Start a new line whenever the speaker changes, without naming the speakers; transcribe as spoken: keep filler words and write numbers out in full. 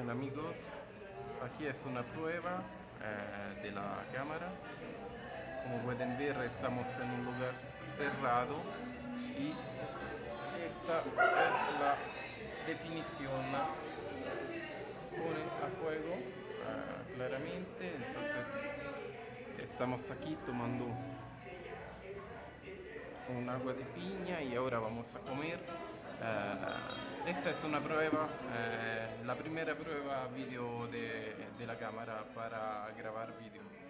Bueno amigos, aquí es una prueba eh, de la cámara. Como pueden ver, estamos en un lugar cerrado y esta es la definición. Pone a fuego eh, claramente. Entonces estamos aquí tomando un agua de piña y ahora vamos a comer. Uh, esta es una prueba, uh, la primera prueba vídeo de, de la cámara para grabar vídeos.